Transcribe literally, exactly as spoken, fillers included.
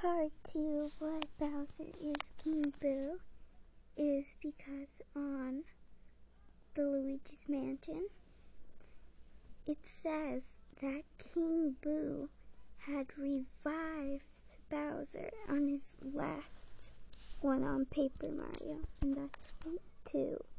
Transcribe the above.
part two of why Bowser is King Boo is because on the Luigi's Mansion, it says that King Boo had revived Bowser on his last one on Paper Mario, and that's point two.